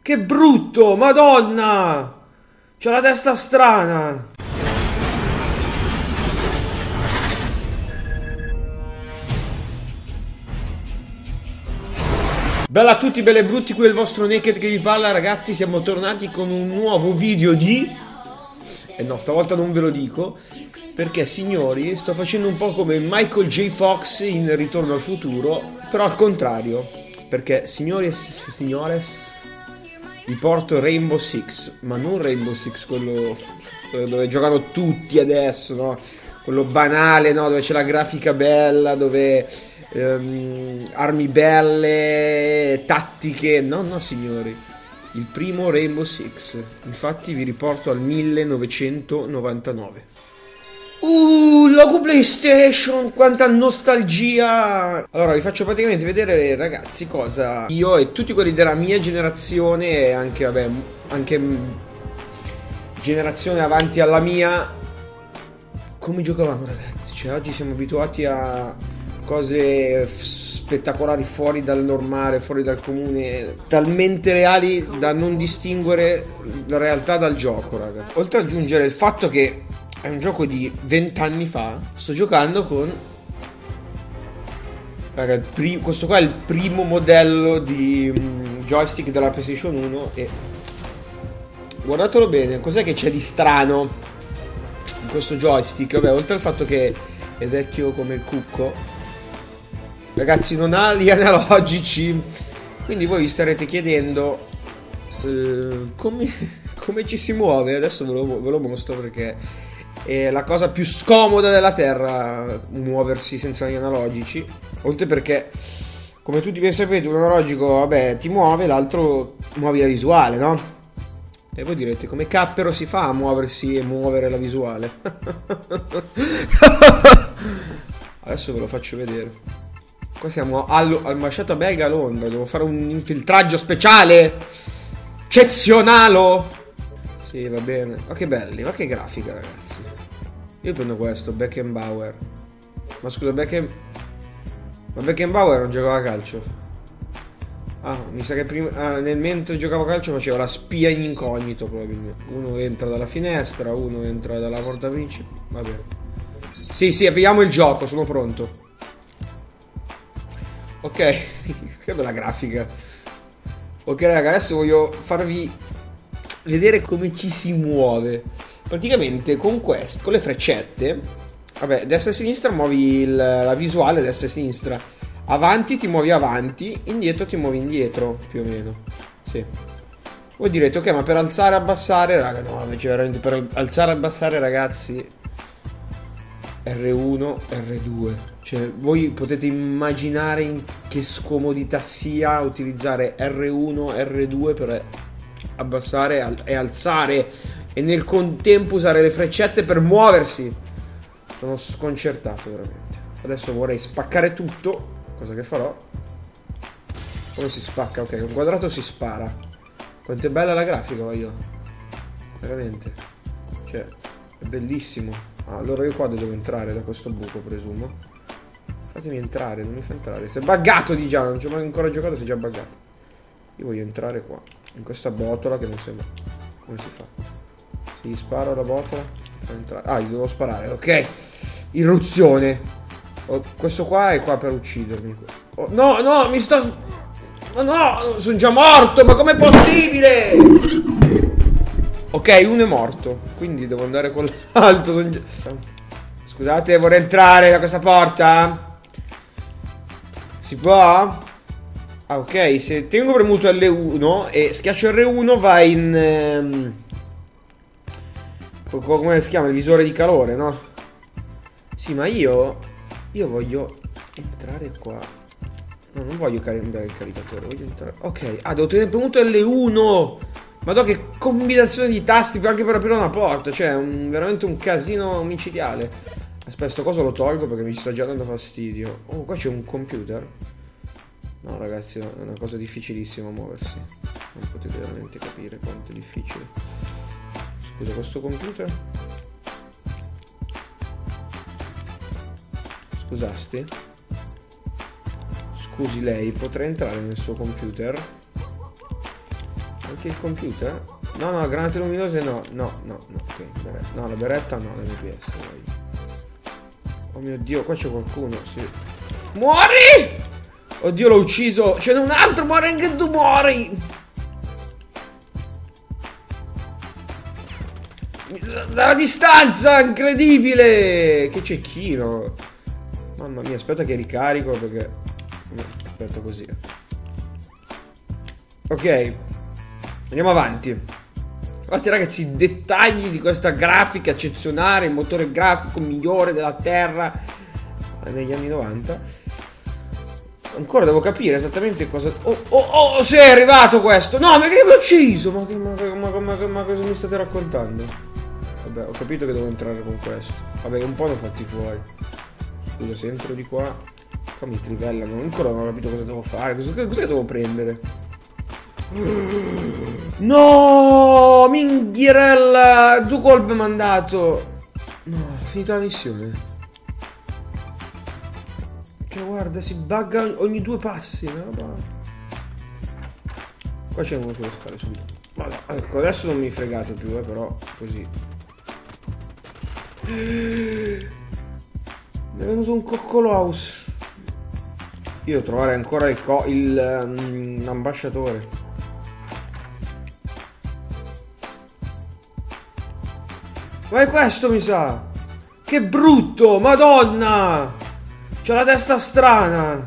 Che brutto, madonna! C'ha la testa strana. Bella a tutti, belli e brutti, qui è il vostro Naked che vi parla, ragazzi. Siamo tornati con un nuovo video di... no, stavolta non ve lo dico, perché signori, sto facendo un po' come Michael J. Fox in Ritorno al futuro, però al contrario. Perché, signori e signores, vi porto Rainbow Six, ma non Rainbow Six, quello dove giocano tutti adesso, no? Quello banale, no? Dove c'è la grafica bella, dove... armi belle, tattiche. No, no signori, il primo Rainbow Six. Infatti vi riporto al 1999. Logo PlayStation, quanta nostalgia. Allora vi faccio praticamente vedere, ragazzi, cosa io e tutti quelli della mia generazione, e anche, vabbè, anche generazione avanti alla mia, come giocavamo, ragazzi. Cioè oggi siamo abituati a cose spettacolari, fuori dal normale, fuori dal comune, talmente reali da non distinguere la realtà dal gioco, raga. Oltre ad aggiungere il fatto che è un gioco di 20 anni fa, sto giocando con, raga, questo qua è il primo modello di joystick della PlayStation 1 e guardatelo bene, cos'è che c'è di strano in questo joystick? Vabbè, oltre al fatto che è vecchio come il cucco, ragazzi, non ha gli analogici, quindi voi vi starete chiedendo come ci si muove. Adesso ve lo mostro, perché è la cosa più scomoda della terra muoversi senza gli analogici. Oltre perché, come tutti ben sapete, un analogico, vabbè, ti muove, l'altro muovi la visuale, no? E voi direte, come cappero si fa a muoversi e muovere la visuale? Adesso ve lo faccio vedere. Qua siamo al Masciata Belga a Londra. Devo fare un infiltraggio speciale eccezionale. Sì, va bene. Ma che belli, ma che grafica, ragazzi. Io prendo questo, Beckenbauer. Ma scusa, Beckenbauer non giocava a calcio? Ah, mi sa che prima, nel mentre giocava a calcio faceva la spia in incognito, probabilmente. Uno entra dalla finestra, uno entra dalla porta principale. Va bene. Sì, sì, avviamo il gioco, sono pronto. Ok, che bella grafica. Ok, raga, adesso voglio farvi vedere come ci si muove. Praticamente con questo, con le freccette, vabbè, destra e sinistra muovi la visuale, destra e sinistra. Avanti ti muovi avanti, indietro ti muovi indietro, più o meno. Sì. Voi direte, ok, ma per alzare e abbassare, raga, no, invece veramente per alzare e abbassare, ragazzi, R1, R2. Cioè, voi potete immaginare in che scomodità sia utilizzare R1, R2 per abbassare e alzare, e nel contempo usare le freccette per muoversi. Sono sconcertato, veramente. Adesso vorrei spaccare tutto, cosa che farò. Come si spacca? Ok, un quadrato si spara. Quanto è bella la grafica, voglio. Veramente. Cioè, è bellissimo. Allora io qua devo entrare da questo buco, presumo. Fatemi entrare, non mi fa entrare. Si è buggato di già, non ci ho mai ancora giocato, si è già buggato. Io voglio entrare qua, in questa botola che non sembra. Come si fa? Si spara la botola per entrare. Ah, gli devo sparare, ok. Irruzione. Questo qua è qua per uccidermi. Oh, no, no, mi sta... No, no, sono già morto, ma com'è possibile? Ok, uno è morto, quindi devo andare con l'altro. Scusate, vorrei entrare da questa porta? Si può? Ah, ok, se tengo premuto L1 e schiaccio R1 va in... come si chiama? Il visore di calore, no? Sì, ma io voglio entrare qua. No, non voglio cambiare il caricatore, voglio entrare... Ok, ah, devo tenere premuto L1. Madonna, che combinazione di tasti anche per aprire una porta. Cioè, veramente un casino micidiale. Aspetta, sto coso lo tolgo perché mi sta già dando fastidio. Oh, qua c'è un computer. No, ragazzi, è una cosa difficilissima muoversi. Non potete veramente capire quanto è difficile. Scusa, questo computer? Scusasti. Scusi lei, potrei entrare nel suo computer? Anche il computer? No, no, granate luminose no. No, no, no, ok. No, la beretta no, l'MPS. Oh mio Dio, qua c'è qualcuno, sì. Muori! Oddio, l'ho ucciso. Ce n'è un altro, muori anche tu, muori! Dalla distanza, incredibile! Che cecchino. Mamma mia, aspetta che ricarico perché... Aspetta così. Ok. Andiamo avanti. Guardate ragazzi, i dettagli di questa grafica eccezionale, il motore grafico migliore della Terra negli anni 90. Ancora devo capire esattamente cosa... Oh, se è arrivato questo! No, ma che mi ha ucciso! Ma cosa mi state raccontando? Vabbè, ho capito che devo entrare con questo. Vabbè, un po' l'ho fatti fuori. Scusa, se entro di qua... Qua mi trivellano. Ancora non ho capito cosa devo fare. Cosa devo prendere? No, minghierella, 2 colpi mi ha mandato. No, è finita la missione. Cioè guarda, si bugga ogni 2 passi. No? Qua c'è uno che lo scale subito. Ma no, ecco, adesso non mi fregate più, però così. Mi è venuto un coccolous. Io devo trovare ancora l'ambasciatore. Ma è questo, mi sa. Che brutto, madonna. C'ha la testa strana.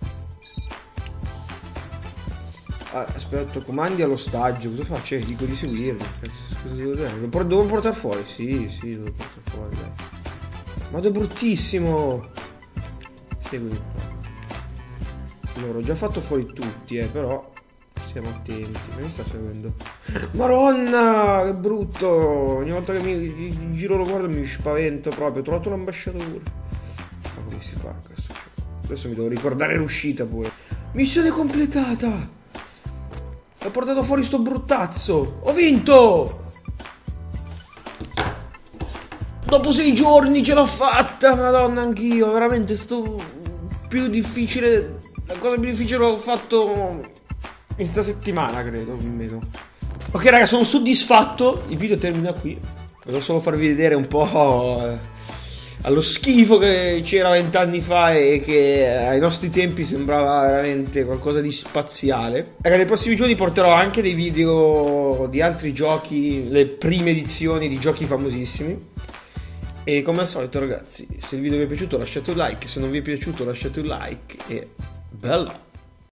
Aspetta, comandi all'ostaggio. Cosa faccio? Dico di seguirlo. Cosa devo dire? Lo devo portare fuori. Sì, devo portare fuori, dai. Ma è bruttissimo. Seguimi qua. Allora, ho già fatto fuori tutti, però stiamo attenti. Mi sta seguendo. Maronna, che brutto. Ogni volta che mi giro lo guardo mi spavento proprio. Ho trovato l'ambasciatore. Ma come si fa questo? Adesso mi devo ricordare l'uscita pure. Missione completata. Ho portato fuori sto bruttazzo. Ho vinto. Dopo 6 giorni ce l'ho fatta. Madonna, anch'io. Veramente sto più difficile. La cosa più difficile l'ho fatto in sta settimana, credo, almeno. Ok raga, sono soddisfatto. Il video termina qui. Volevo solo farvi vedere un po' allo schifo che c'era 20 anni fa e che ai nostri tempi sembrava veramente qualcosa di spaziale. Raga, nei prossimi giorni porterò anche dei video di altri giochi, le prime edizioni di giochi famosissimi. E come al solito ragazzi, se il video vi è piaciuto lasciate un like, se non vi è piaciuto lasciate un like e bella!